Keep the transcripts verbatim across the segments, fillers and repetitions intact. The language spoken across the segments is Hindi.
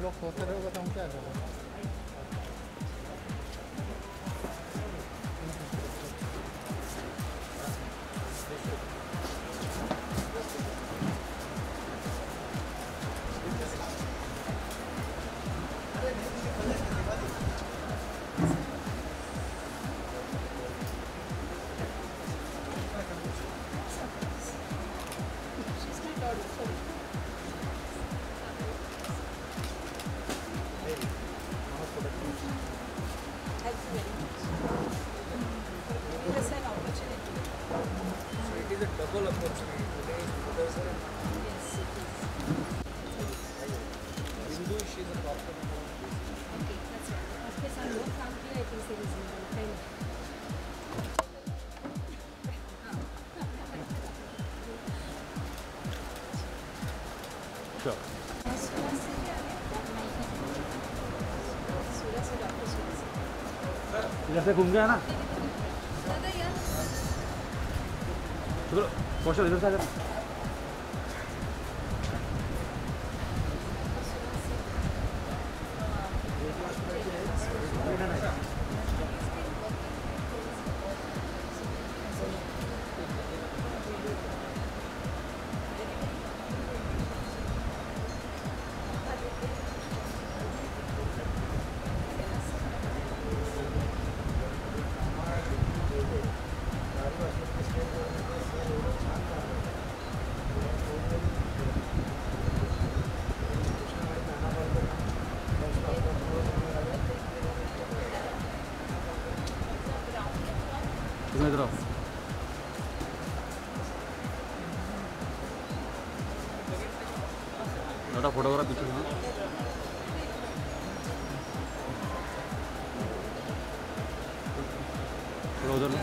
लोग सोते रहोगे तो हम क्या करें। Double opportunity. Today is Mother's Day. Yes, it is. Hindu, she is a doctor. Okay, that's right. आपके साथ बहुत काम किया है तीसरी जिंदगी में। Sure. इधर से घूम गया ना। चलो कौशल इधर से आ जा। इसमें इधर आओ। बेटा फोटोग्राफ पीछे हाँ। थोड़ा उधर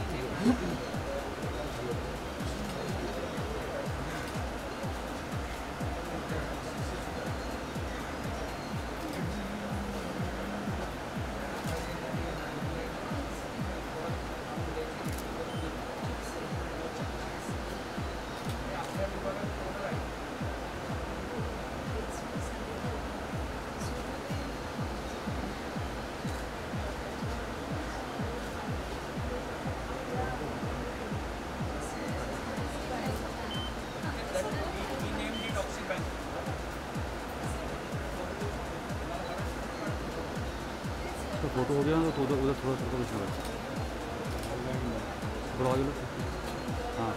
तो फोटो हो गया ना तो उधर उधर थोड़ा थोड़ा कुछ लगा थोड़ा आगे लो हाँ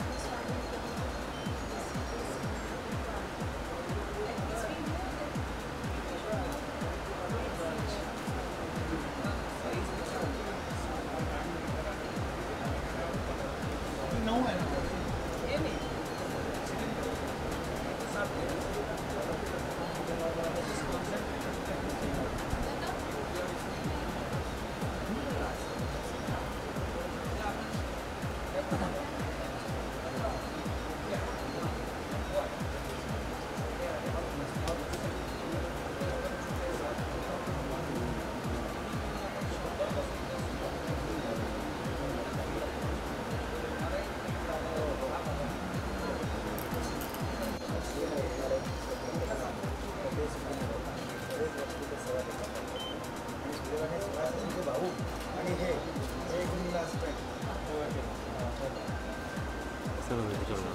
चलो चलो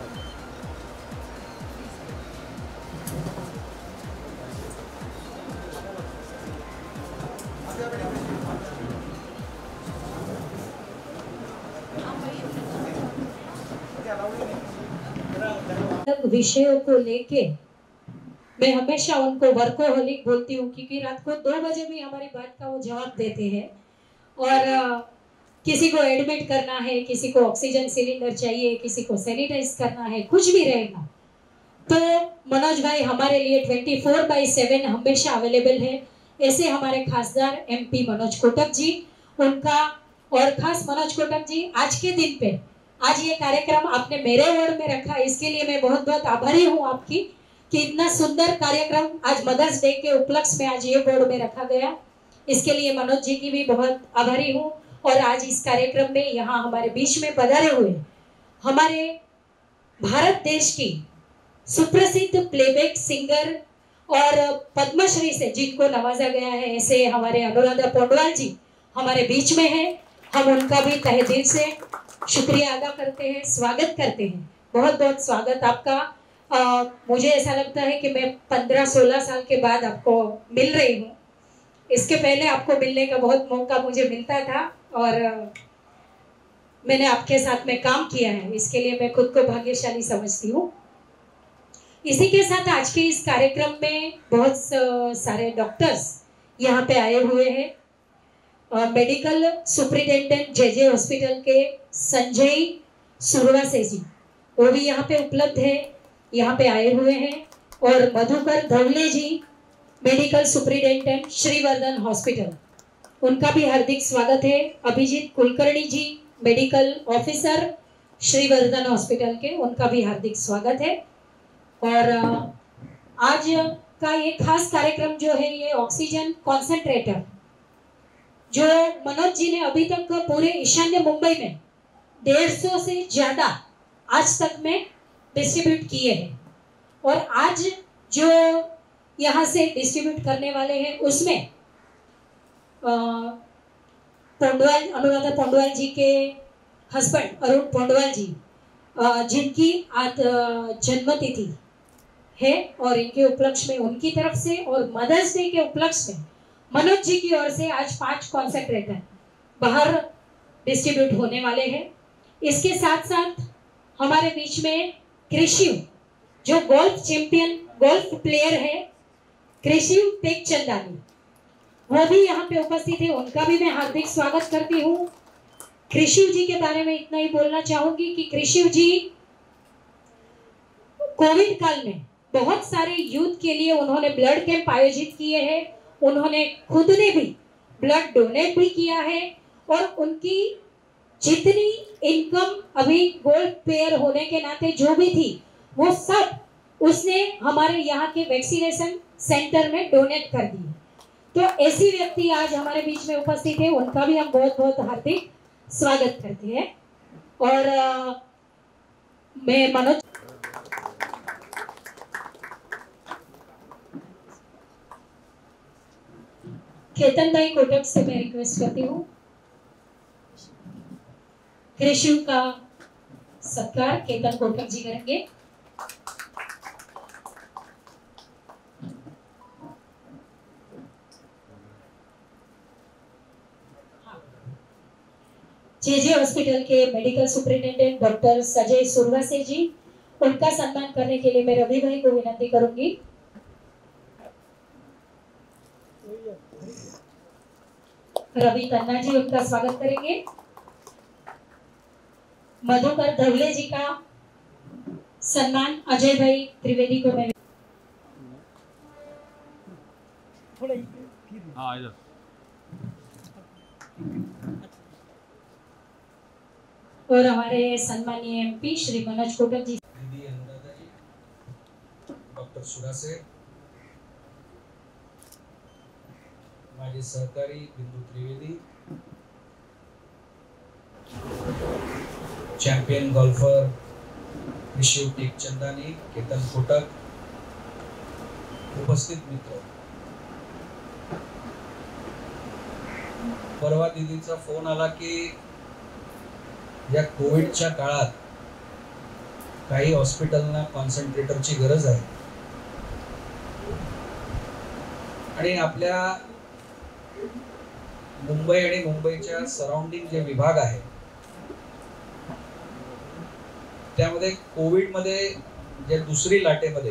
विषयों को लेके मैं हमेशा उनको वर्कोहोलिक बोलती हूँ क्योंकि रात को दो बजे भी हमारी बात का वो जवाब देते हैं। और किसी को एडमिट करना है, किसी को ऑक्सीजन सिलेंडर चाहिए, किसी को सैनिटाइज करना है, कुछ भी रहेगा तो मनोज भाई हमारे लिए ट्वेंटी फोर बाई सेवन हमेशा अवेलेबल है। ऐसे हमारे खासदार एमपी मनोज कोटक जी, उनका और खास मनोज कोटक जी आज के दिन पे आज ये कार्यक्रम आपने मेरे वार्ड में रखा, इसके लिए मैं बहुत बहुत आभारी हूँ आपकी कि इतना सुंदर कार्यक्रम आज मदर्स डे के उपलक्ष्य में आज ये वार्ड में रखा गया। इसके लिए मनोज जी की भी बहुत आभारी हूँ। और आज इस कार्यक्रम में यहाँ हमारे बीच में पधारे हुए हमारे भारत देश की सुप्रसिद्ध प्लेबैक सिंगर और पद्मश्री से जिनको नवाजा गया है ऐसे हमारे अनुराधा पौंडवाल जी हमारे बीच में हैं। हम उनका भी तहे दिल से शुक्रिया अदा करते हैं, स्वागत करते हैं। बहुत बहुत स्वागत आपका। आ, मुझे ऐसा लगता है कि मैं पंद्रह सोलह साल के बाद आपको मिल रही हूँ। इसके पहले आपको मिलने का बहुत मौका मुझे मिलता था और मैंने आपके साथ में काम किया है, इसके लिए मैं खुद को भाग्यशाली समझती हूँ। इसी के साथ आज के इस कार्यक्रम में बहुत सारे डॉक्टर्स यहाँ पे आए हुए हैं। Medical superintendent J J hospital के संजय सुरवासे जी वो भी यहाँ पे उपलब्ध है, यहाँ पे आए हुए हैं। और Madhukar Dhawale ji medical superintendent Shrivardhan hospital, उनका भी हार्दिक स्वागत है। Abhijeet Kulkarni ji medical officer Shrivardhan hospital के, उनका भी हार्दिक स्वागत है। और आज का ये खास कार्यक्रम जो है ये ऑक्सीजन कॉन्सेंट्रेटर जो मनोज जी ने अभी तक पूरे ईशान्य मुंबई में डेढ़ सौ से ज्यादा आज तक में डिस्ट्रीब्यूट किए हैं। और आज जो यहाँ से डिस्ट्रीब्यूट करने वाले हैं उसमें पौंडवाल अनुराधा पौंडवाल जी के हस्बैंड अरुण पौंडवाल जी जिनकी आज जन्मतिथि है और इनके उपलक्ष्य में उनकी तरफ से और मदर्स डे के उपलक्ष्य में मनोज जी की ओर से आज पांच कॉन्सेंट्रेटर बाहर डिस्ट्रीब्यूट होने वाले हैं। इसके साथ साथ हमारे बीच में कृषि जो गोल्फ चैंपियन गोल्फ प्लेयर है कृषि टेकचंदानी, वो भी यहाँ पे उपस्थित है, उनका भी मैं हार्दिक स्वागत करती हूँ। कृषि जी के बारे में इतना ही बोलना चाहूंगी कि कृषि जी कोविड काल में बहुत सारे यूथ के लिए उन्होंने ब्लड कैंप आयोजित किए हैं, उन्होंने खुद ने भी ब्लड डोनेट भी किया है और उनकी जितनी इनकम अभी गोल्ड प्लेयर होने के नाते जो भी थी वो सब उसने हमारे यहाँ के वैक्सीनेशन सेंटर में डोनेट कर दी। तो ऐसी व्यक्ति आज हमारे बीच में उपस्थित है, उनका भी हम बहुत बहुत हार्दिक स्वागत करते हैं। और आ, मैं मनोज केतन भाई कोटक से मैं रिक्वेस्ट करती हूँ कृषि का सत्कार केतन कोटक जी करेंगे। जे जे हॉस्पिटल के medical superintendent doctor Sanjay Surwase ji, उनका सम्मान करने के लिए मैं रवि भाई को विनती करूंगी। रवि तन्ना जी उनका स्वागत करेंगे। मधुकर धवले जी का सम्मान अजय भाई त्रिवेदी को मैं हाँ इधर और हमारे सम्मानीय एमपी श्री मनोज कोटक जी, दीदी अनुराधा जी, डॉक्टर सुरासे, माझे सहकारी बिंदू त्रिवेदी, चैंपियन गोल्फर ऋषिव टेकचंदानी, केतन कोटक, उपस्थित मित्र, परवा दीदीचा फोन आला की या कोविडच्या काळात काही हॉस्पिटलना कॉन्सन्ट्रेटरची गरज आहे आणि आपल्या मुंबई आणि मुंबईच्या सराउंडिंग जे विभाग आहे त्यामध्ये कोविड मध्ये जे दुसरी लाटेमध्ये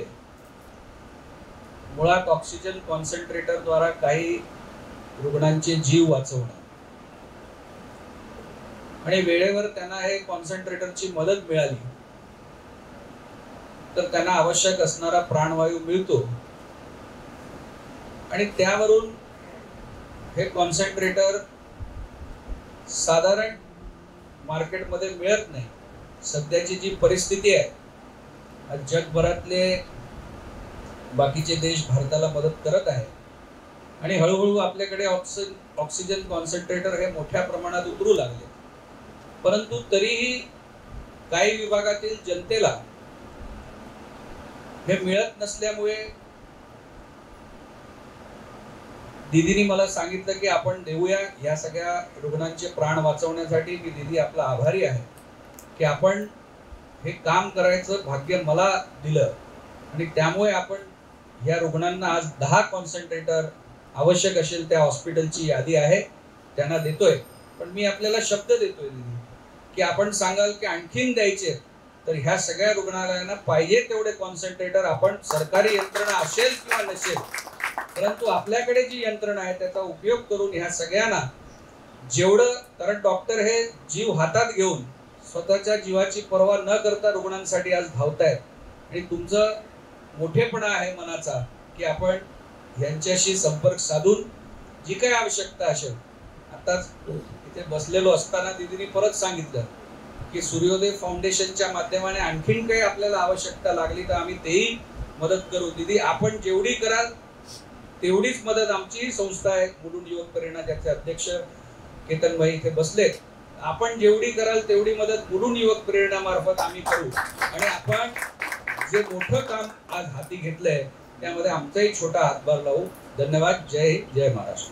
मुळात ऑक्सिजन कॉन्सन्ट्रेटर द्वारा काही रुग्णांचे जीव वाचवणं आणि वेळेवर त्यांना हे कॉन्सन्ट्रेटरची मदत मिळाली तर त्यांना आवश्यक असणारा प्राणवायू मिळतो आणि त्यावरून हे कॉन्सन्ट्रेटर साधारण मार्केटमध्ये मिळत नाही। सध्याची जी परिस्थिती आहे जगभरातले बाकीचे देश भारताला मदत करत आहे आणि हळूहळू आपल्याकडे ऑक्सिजन ऑक्सिजन कॉन्सन्ट्रेटर हे मोठ्या प्रमाणात उतरू लागले, परंतु तरीही काही विभागातील जनतेला हे मिळत नसल्यामुळे दीदीने मला सांगितलं की आपण देऊया या सगळ्या रुग्णांचे प्राण वाचवण्यासाठी. मी दीदी आपला आभारी आहे की आपण हे काम करायचं भाग्य मला दिलं आणि त्यामुळे आपण या रुग्णांना आज दहा कॉन्सन्ट्रेटर आवश्यक असेल त्या हॉस्पिटलची यादी आहे त्यांना देतोय. पण मी आपल्याला शब्द देतोय दीदी की आपण सांगाल की आणखीन द्यायचे तर ह्या सगळ्या रुग्णालयांना पाहिजे तेवढे कॉन्सन्ट्रेटर आपण सरकारी यंत्रणा असेल किंवा नसेल परंतु आपल्याकडे जी यंत्रणा आहे त्याचा उपयोग करून ह्या सगळ्यांना जेवढं, कारण डॉक्टर हे जीव हातात घेऊन स्वतःच्या जीवाची पर्वा न करता रुग्णांसाठी आज धावतायत आणि तुमचं मोठेपणा आहे मनाचा की आपण यांच्याशी संपर्क साधून जी काही आवश्यकता असेल. आताच इथे बसलेलो असताना दीदीने परत सांगितलं की सूर्योदय फाउंडेशनच्या माध्यमाने आणखीन काही आपल्याला आवश्यकता लागली तर आम्ही तेही मदत करू. दीदी आपण जेवढी कराल तेवढीच मदत आमची संस्था आहे मुलुंड युवक प्रेरणा ज्याचे अध्यक्ष केतन भाई इथे बसलेत. आपण जेवढी कराल तेवढी मदत मुलुंड युवक प्रेरणा मार्फत आम्ही करू आणि आपण जे मोठं काम आज हाती घेतलंय त्यामध्ये आमचाही छोटा हातभार लावू. धन्यवाद. जय हिंद, जय महाराष्ट्र.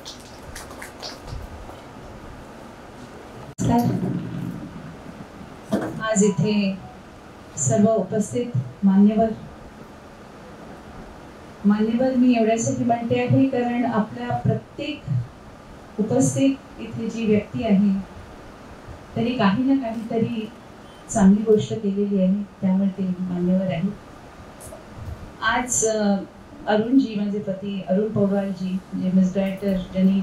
आज इथे सर्व उपस्थित मान्यवर मान्यवर मी एवढ्यासाठी म्हणते आहे कारण आपल्या प्रत्येक उपस्थित इथे जी व्यक्ती आहे तरी काही ना काहीतरी चांगली गोष्ट केलेली आहे त्यामुळे ते मान्यवर आहे. आज अरुणजी माझे पती अरुण पवारजी जे मिसडायरेक्टर ज्यांनी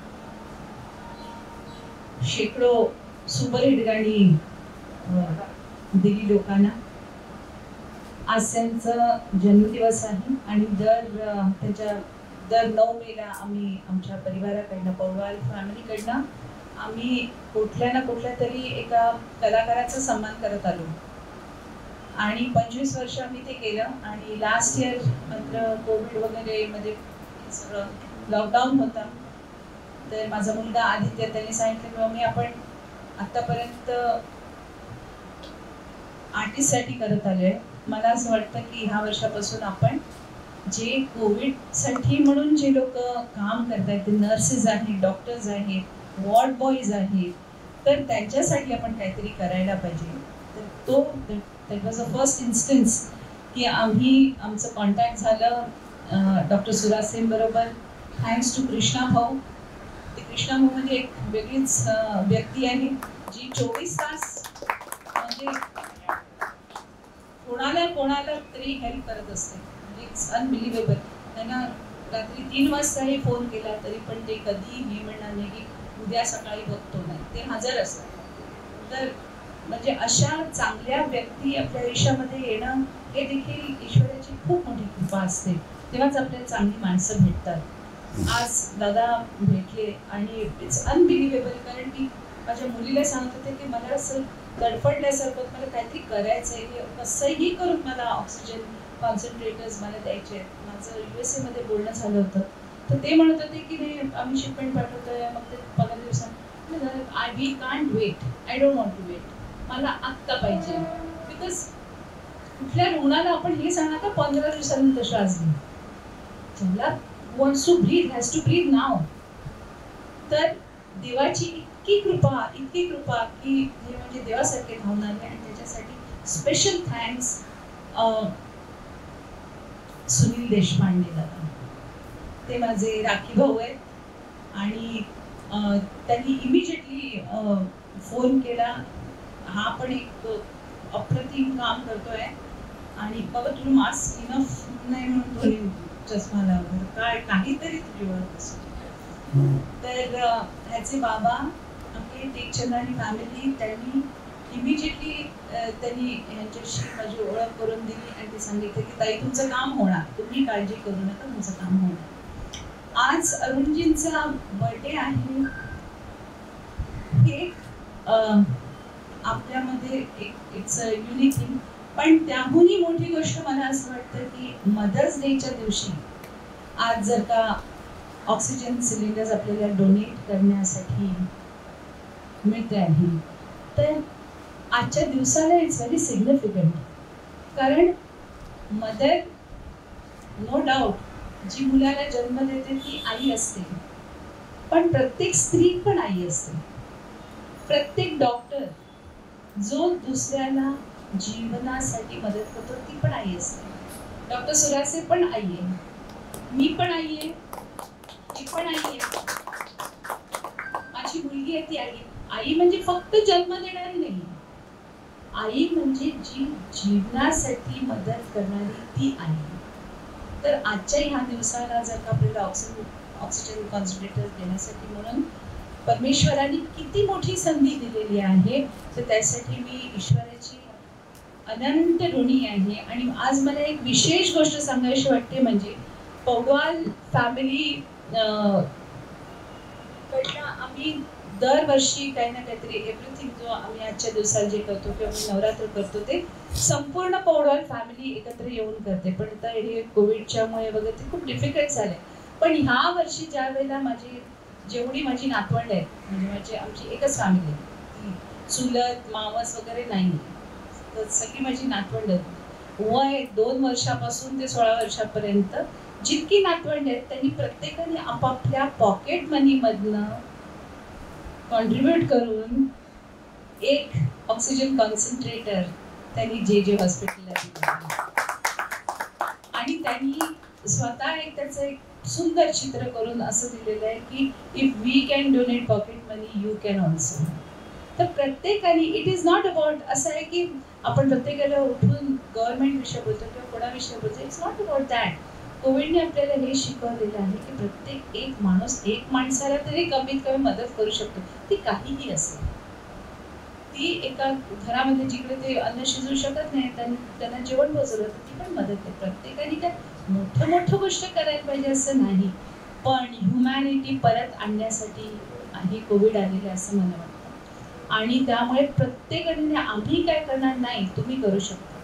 शेकडो सुपरहिट गाणी दिली लोकांना, आज त्यांचा जन्मदिवस आहे आणि दर त्याच्या दर नऊ मेला आम्ही आमच्या परिवाराकडनं पवार फॅमिलीकडनं आम्ही कुठल्या ना कुठल्या तरी एका कलाकाराचा सन्मान करत आलो आणि पंचवीस वर्ष आम्ही ते केलं आणि लास्ट इयर मात्र कोविड वगैरे मध्ये सगळं लॉकडाऊन होता तर माझा मुलगा आदित्य त्यांनी सांगितलं मम्मी आपण आतापर्यंत आर्टिस्टसाठी करत आलोय. मला असं वाटतं की ह्या वर्षापासून आपण जे कोविडसाठी म्हणून जे लोक काम करतात ते नर्सेस आहेत, डॉक्टर्स आहेत, वॉर्ड बॉईज आहेत तर त्यांच्यासाठी आपण काहीतरी करायला पाहिजे. तर तो that was a first instance की आम्ही आमचं कॉन्टॅक्ट झालं डॉक्टर सुराज सेन बरोबर थँक्स टू कृष्णा भाऊ. ते कृष्णा भाऊ म्हणजे एक वेगळीच व्यक्ती आहे जी चोवीस तास म्हणजे कोणाला कोणाला तरी हेल्प करत असते. म्हणजे इट्स अनबिलिव्हेबल. त्यांना रात्री तीन वाजताही फोन केला तरी पण ते कधी हे म्हणणार नाही की उद्या सकाळी बघतो नाही, ते हजर असतात. तर म्हणजे अशा चांगल्या व्यक्ती आपल्या आयुष्यामध्ये येणं हे देखील ईश्वराची खूप मोठी कृपा असते. तेव्हाच आपल्याला चांगली माणसं भेटतात. आज दादा भेटले आणि इट्स अनबिलिव्हेबल कारण की माझ्या मुलीला सांगत होते की मला असं तडफडल्यासारखं मला काहीतरी करायचं आहे, कसंही करून मला ऑक्सिजन कॉन्सन्ट्रेटर्स मला द्यायचे. माझं यू एस एमध्ये बोलणं झालं होतं तर ते म्हणत होते की नाही आम्ही शिपमेंट पाठवतोय मग ते पंधरा दिवसांत I we can't wait, I don't want to wait, मला आत्ता पाहिजे. बिकॉज कुठल्या रुग्णाला आपण हे सांगा का पंधरा दिवसानंतर श्वास घे, ज्याला wants to breathe has to breathe now. तर देवाची इतकी कृपा इतकी कृपा की हे म्हणजे देवासारखे धावणारे आणि त्याच्यासाठी स्पेशल थँक्स सुनील देशपांडे दादा. ते माझे राखी भाऊ आहेत आणि त्यांनी इमिजिएटली फोन केला. हा पण एक अप्रतिम काम करतोय आणि बाबा तुला मास्क इनफ नाही म्हणून तो चष्मा लावला काय काहीतरी तुझी ओळख असतो. तर ह्याचे बाबा आपले टेकचंदानी फॅमिली त्यांनी इमिजिएटली त्यांनी यांच्याशी माझी ओळख करून दिली आणि ते सांगितलं की ताई तुमचं काम होणार, तुम्ही काळजी करू नका, तुमचं काम होणार. आज अरुणजींचा बर्थडे आहे. हे आपल्यामध्ये एक इट्स अ युनिक थिंग. पण त्याहूनही मोठी गोष्ट मला असं वाटतं की मदर्स डेच्या दिवशी आज जर का ऑक्सिजन सिलेंडर्स आपल्याला डोनेट करण्यासाठी मिळते आहे तर आजच्या दिवसाला इट्स व्हेरी सिग्निफिकंट. कारण मदर नो डाऊट जी मुलाला जन्म देते ती आई असते, पण प्रत्येक स्त्री पण आई असते. प्रत्येक डॉक्टर जो दुसऱ्याला जीवनासाठी मदत करतो ती पण आई असते. डॉक्टर सुरासे पण आई आहे, मी पण आई आहे, ती पण आई आहे, माझी मुलगी आहे ती आई आहे. आई म्हणजे फक्त जन्म देणारी नाही, आई म्हणजे जी जीवनासाठी मदत करणारी ती आई. तर आजच्या ह्या दिवसाला जर का आपल्याला ऑक्सिजन ऑक्सिजन कॉन्सन्ट्रेटर देण्यासाठी म्हणून परमेश्वराने किती मोठी संधी दिलेली आहे, तर त्यासाठी मी ईश्वराची अनंत ऋणी आहे. आणि आज मला एक विशेष गोष्ट सांगायची वाटते, म्हणजे पौडवाल फॅमिली कडनं आम्ही दरवर्षी काही ना काहीतरी एव्हरीथिंग जो आम्ही आजच्या दिवसाला जे करतो किंवा आम्ही नवरात्र करतो ते संपूर्ण पौडवाल फॅमिली एकत्र येऊन करते. पण आता हे कोविडच्यामुळे वगैरे ते खूप डिफिकल्ट झालंय. पण ह्या वर्षी ज्या वेळेला माझी जेवढी माझी नातवंड आहेत, म्हणजे माझी आमची एकच फॅमिली आहे, चुलत मावस वगैरे नाही, तर सगळी माझी नातवंड आहेत. वय दोन वर्षापासून ते सोळा वर्षापर्यंत जितकी नातवंड आहेत त्यांनी प्रत्येकाने आपापल्या पॉकेट मनी मधनं कॉन्ट्रीब्यूट करून एक ऑक्सिजन कॉन्सन्ट्रेटर त्यांनी जे जे हॉस्पिटलला दिलं. आणि त्यांनी स्वतः एक त्याचं एक सुंदर चित्र करून असं दिलेलं आहे की if we can donate pocket money you can also. तर प्रत्येकाने इट इज नॉट अबाउट असं आहे की आपण प्रत्येकाला उठून गव्हर्नमेंट विषय बोलतो किंवा कोणाविषयी बोलतो. It's not about that. कोविडने आपल्याला हे शिकवलेलं आहे की प्रत्येक एक माणूस एक माणसाला तरी कमीत कमी मदत करू शकतो, ती काहीही असेल. ती एका घरामध्ये जिकडे ते अन्न शिजवू शकत नाही त्यांना जेवण पोचवलं तर ती पण मदत आहे. प्रत्येकाने काय मोठं मोठं गोष्ट करायला पाहिजे असं नाही, पण ह्युमॅनिटी परत आणण्यासाठी हे कोविड आलेलं असं मला वाटतं. आणि त्यामुळे प्रत्येकाने आम्ही काय करणार नाही, तुम्ही करू शकता,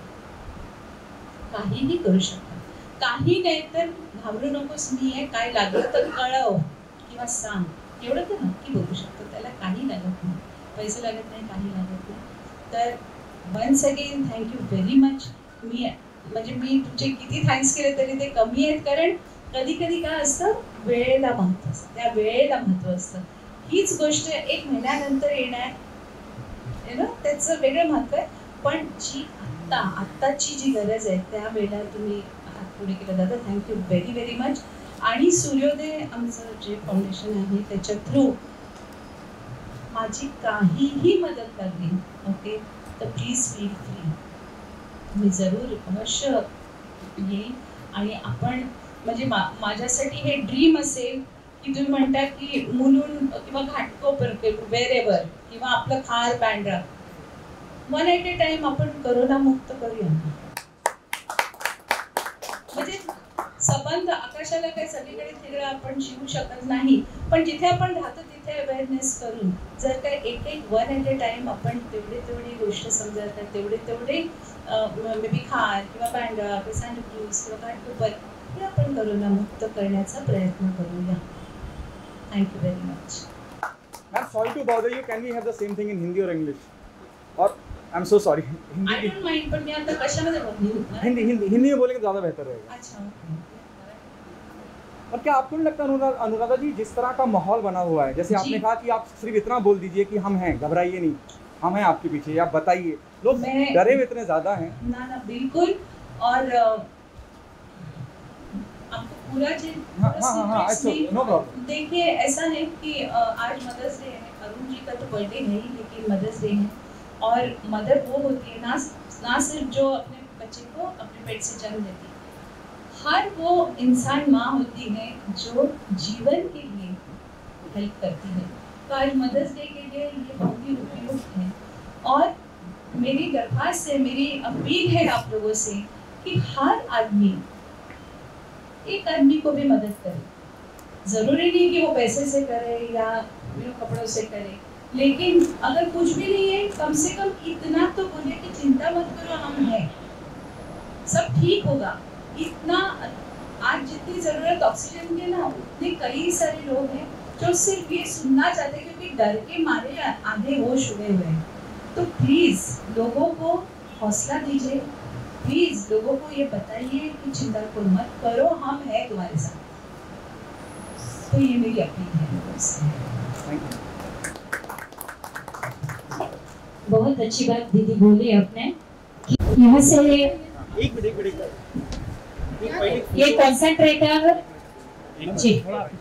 काहीही करू शकता. काही नाही तर घाबरू नकोस, मी आहे, काय लागलं तर कळव किंवा सांग, एवढं तर नक्की बोलू शकतो. त्याला काही लागत नाही, पैसे लागत नाही, काही लागत नाही. तर once again thank you very much. मी म्हणजे मी तुमचे किती थँक्स केले तरी ते कमी आहेत, कारण कधी कधी काय असतं वेळेला महत्व असतं, त्या वेळेला महत्व असतं. हीच गोष्ट एक महिन्यानंतर येणार ना त्याचं वेगळं महत्व आहे, पण जी आत्ता आत्ताची जी गरज आहे त्या वेळेला तुम्ही हात पुढे केलं जातं. Thank you very very much. आणि सूर्योदय आमचं जे फाउंडेशन आहे त्याच्या थ्रू माझी काहीही मदत लागली ओके तर प्लीज फील फ्री, मी जरूर अवश्य येईल. आणि आपण म्हणजे मा माझ्यासाठी हे ड्रीम असेल की तुम्ही म्हणता की मुलून किंवा घाटकोपर वेर एव्हर किंवा आपलं Khar Bandra one at a time आपण करोना मुक्त करूया. म्हणजे संबंध आकाशाला काही सगळीकडे तिकडे आपण शिवू शकत नाही, पण जिथे आपण राहतो तिथे अवेअरनेस करून जर काय एक एक वन एट ए टाइम आपण तेवढे तेवढी गोष्ट समजतात, तेवढे तेवढे मे बी खार किंवा बँड्रा किंवा सँडफ्यूज किंवा घाटकोपर हे आपण करोना मुक्त करण्याचा प्रयत्न करूया. Thank you very much. Ma'am, sorry to bother you. Can we have the same thing in Hindi or English? Or I'm so sorry. I don't mind, पण मी आता कशामध्ये बोलू? हिंदी हिंदी हिंदी में बोलेंगे ज़्यादा बेहतर रहेगा. अच्छा. और क्या आपको नहीं लगता अनुराधा अनुराधा जी, जिस तरह का माहौल बना हुआ है, जैसे आपने कहा कि आप सिर्फ इतना बोल दीजिए कि हम हैं, घबराइए नहीं, हम हैं आपके पीछे, आप बताइए. लोग डरे हुए इतने ज़्यादा हैं. ना ना बिल्कुल. और आपको पूरा जी हाँ हाँ हाँ अच्छा नो प्रॉब्लम. देखिए ऐसा है कि आज मदर्स डे है, अरुण जी का तो बर्थडे नहीं लेकिन मदर्स डे है. और मदर वो होती है ना ना सिर्फ जो अपने बच्चे को अपने पेट से जन्म देती है, हर वो इंसान माँ होती है जो जीवन के लिए हेल्प करती है. तो आज मदर्स डे के लिए ये बहुत ही उपयुक्त है. और मेरी दरख्वास्त है, मेरी अपील है आप लोगों से कि हर आदमी एक आदमी को भी मदद करे. जरूरी नहीं कि वो पैसे से करे या कपड़ों से करे, लेकिन अगर कुछ भी नहीं है कम से कम इतना तो बोले कि चिंता मत करो, हम हैं, सब ठीक होगा. इतना आज जितनी जरूरत ऑक्सीजन की ना उतने कई सारे लोग हैं जो सिर्फ ये सुनना चाहते हैं क्योंकि डर के मारे आधे होश उड़े हुए हैं. तो प्लीज लोगों को हौसला दीजिए, प्लीज लोगों को ये बताइए कि चिंता को मत करो, हम हैं तुम्हारे साथ। तो ये मेरी अपील है लोगों से। बहुत अच्छी बात दीदी बोली आपने। यहाँ से एक मिनट एक मिनट ये कॉन्सेंट्रेटर जी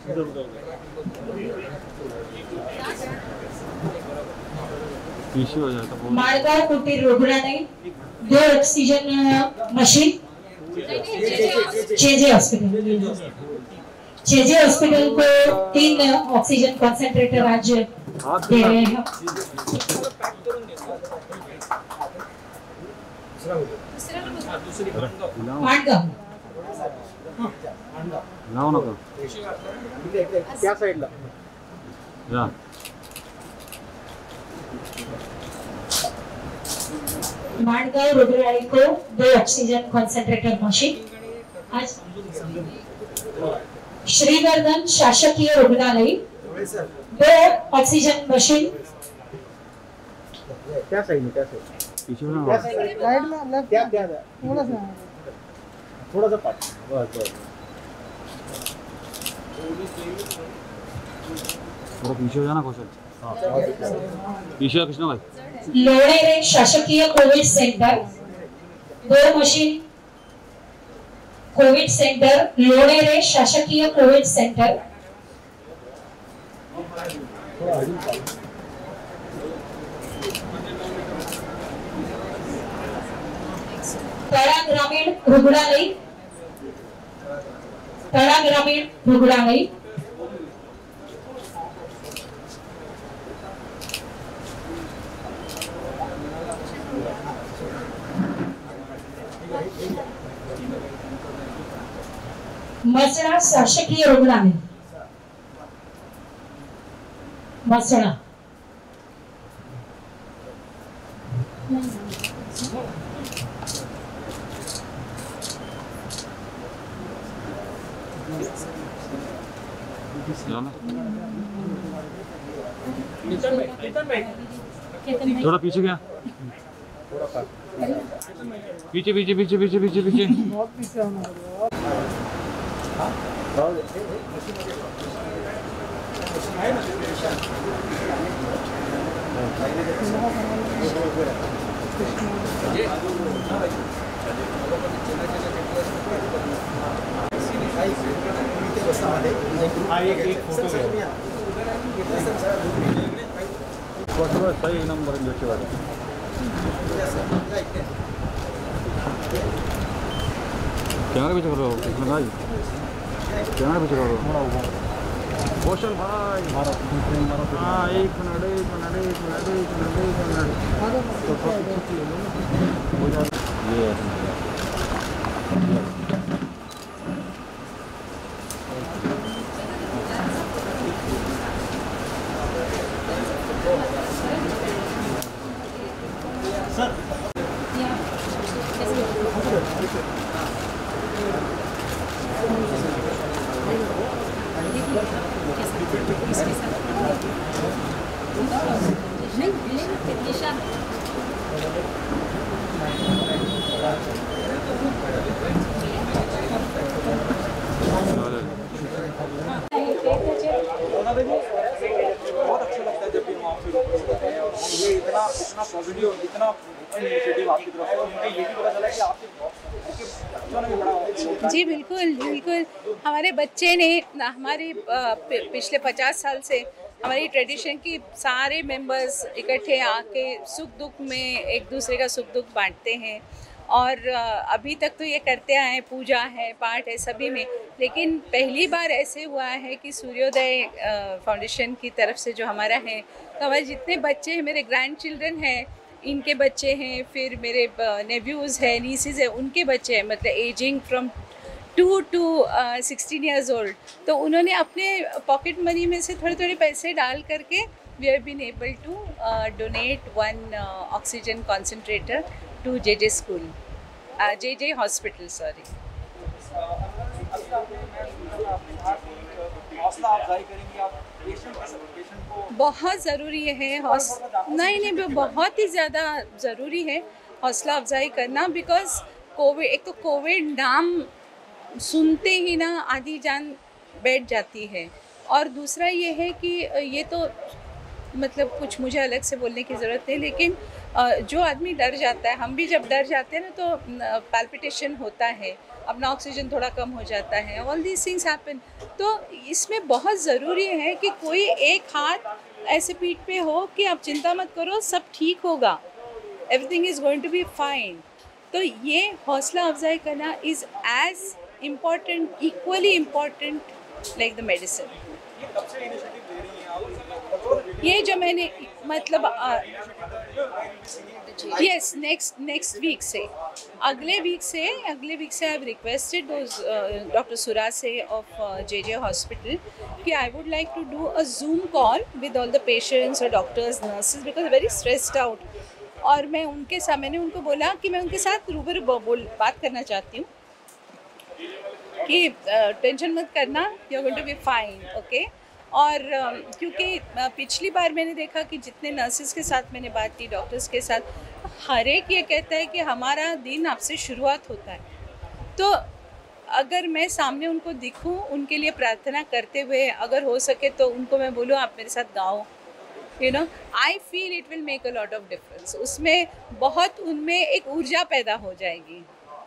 माळगाव कुटीर रुग्णालय, दो oxygen machine JJ hospital JJ hospital को तीन ऑक्सीजन कॉन्सेंट्रेटर आज दे रहे हैं। माणगाव नाव नका त्या साईडला या माणगाव रुग्णालय को दो ऑक्सीजन कॉन्सेंट्रेटर मशीन आज, श्रीवर्धन शासकीय रुग्णालय दो ऑक्सीजन मशीन त्या साईडला त्या साईडला पीछे ना साइड में लेफ्ट क्या क्या थोड़ा सा थोड़ा सा पास बस बस थोड़ा पीछे हो जाना कौशल। हां पीछे आ कृष्णा भाई। लोणेरे शासकीय कोविड सेंटर दो मशीन, कोविड सेंटर लोणेरे शासकीय कोविड सेंटर तळा ग्रामीण रुग्णालय तळा ग्रामीण रुग्णालय मसळा शासकीय रुग्णालय मसळा थोड़ा पीछे गया, पीछे पीछे पीछे पीछे पीछे पीछे बहुत पीछे आना सही नंबर कैमरा पीछे करो भाई, कैमरा पीछे करो कौशल भाई। हाँ एक मिनट एक मिनट एक मिनट एक मिनट एक मिनट ये बहुत अच्छा लगता है जब भी हम आपसे रूबरू होते हैं और ये इतना इतना पॉजिटिव इतना इनिशिएटिव आपकी तरफ से, मुझे ये भी पता चला कि आपके बच्चों ने भी बड़ा। जी बिल्कुल बिल्कुल, हमारे बच्चे ने हमारे पिछले पचास साल से हमारी ट्रेडिशन की सारे मेंबर्स इकट्ठे आके सुख दुख में एक दूसरे का सुख दुख बांटते हैं और अभी तक तो ये करते आए, पूजा है पाठ है सभी में, लेकिन पहली बार ऐसे हुआ है कि सूर्योदय फाउंडेशन की तरफ से जो हमारा है, तो हमारे जितने बच्चे हैं, मेरे ग्रैंड चिल्ड्रन हैं, इनके बच्चे हैं, फिर मेरे नेव्यूज़ हैं, नीसीज़ हैं, उनके बच्चे हैं, मतलब ageing from two to sixteen years old, तो उन्होंने अपने पॉकेट मनी में से थोड़े थोड़े पैसे डाल करके we have been able to donate one oxygen concentrator to J J school J J hospital sorry. बहुत ज़रूरी है हौसला, नहीं नहीं बहुत ही ज़्यादा ज़रूरी है हौसला अफजाई करना, बिकॉज कोविड, एक तो कोविड नाम सुनते ही ना आधी जान बैठ जाती है, और दूसरा ये है कि ये तो मतलब कुछ मुझे अलग से बोलने की ज़रूरत नहीं, लेकिन जो आदमी डर जाता है, हम भी जब डर जाते हैं ना तो पैल्पिटेशन होता है, अपना ऑक्सीजन थोड़ा कम हो जाता है, ऑल दीज थिंग्स हैपन। तो इसमें बहुत ज़रूरी है कि कोई एक हाथ ऐसे पीठ पे हो कि आप चिंता मत करो, सब ठीक होगा, everything is going to be fine. तो ये हौसला अफजाई करना is as important, equally important like the medicine. ये जो मैंने मतलब यस नेक्स्ट नेक्स्ट वीक से अगले वीक से अगले वीक से आई हैव रिक्वेस्टेड डॉक्टर सुरा से ऑफ जे जे हॉस्पिटल कि I would like to do a Zoom call with all the patients और doctors, nurses, because very stressed out. और मैं उनके साथ मैंने उनको बोला कि मैं उनके साथ रूबरू बोल बात करना चाहती हूँ कि टेंशन uh, मत करना, you are going to be fine, okay. और uh, क्योंकि uh, पिछली बार मैंने देखा कि जितने नर्सेज के साथ मैंने बात की, डॉक्टर्स के साथ, हर एक ये कहता है कि हमारा दिन आपसे शुरुआत होता है। तो अगर मैं सामने उनको दिखूं, उनके लिए प्रार्थना करते हुए, अगर हो सके तो उनको मैं बोलूँ आप मेरे साथ गाओ, you know, I feel it will make a lot of difference. उसमें बहुत उनमें एक ऊर्जा पैदा हो जाएगी।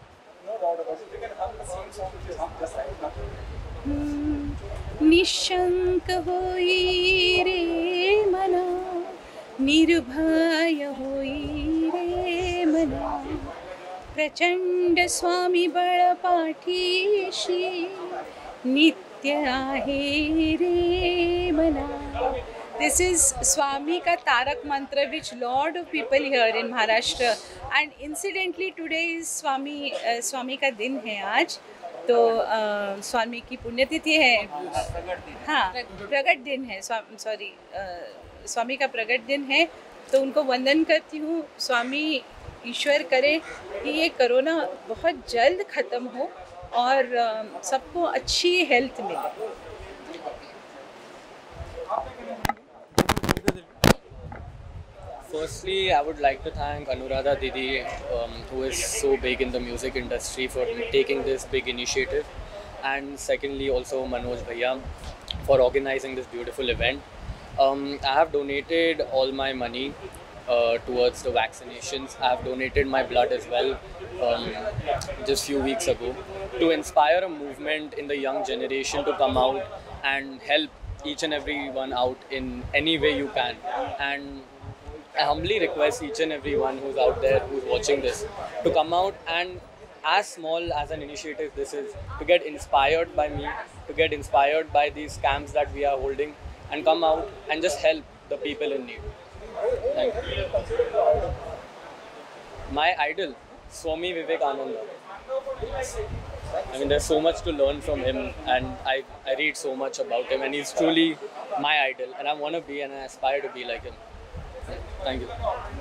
निशंक होई रे मना, निर्भय होई रे मना, प्रचंड स्वामी बळ पाठीशी, नित्य आहे रे मना। This is Swami का तारक मंत्र which lot of people here in Maharashtra, and incidentally today is Swami uh, Swami का दिन है आज, तो uh, स्वामी की पुण्यतिथि है, हाँ प्रगट दिन है, सॉरी uh, स्वामी का प्रगट दिन है, तो उनको वंदन करती हूँ। स्वामी ईश्वर करे कि ये कोरोना बहुत जल्द ख़त्म हो और uh, सबको अच्छी हेल्थ मिले। Firstly, I would like to thank Anuradha Didi, um, who is so big in the music industry, for taking this big initiative. And secondly, also Manoj Bhaiya for organizing this beautiful event. Um, I have donated all my money uh, towards the vaccinations. I have donated my blood as well um, just few weeks ago to inspire a movement in the young generation to come out and help each and every one out in any way you can. And I humbly request each and everyone who's out there, who's watching this, to come out and, as small as an initiative this is, to get inspired by me, to get inspired by these camps that we are holding, and come out and just help the people in need. Thank you. My idol, Swami Vivekananda. I mean, there's so much to learn from him, and I, I read so much about him, and he's truly my idol, and I want to be and I aspire to be like him. Thank you.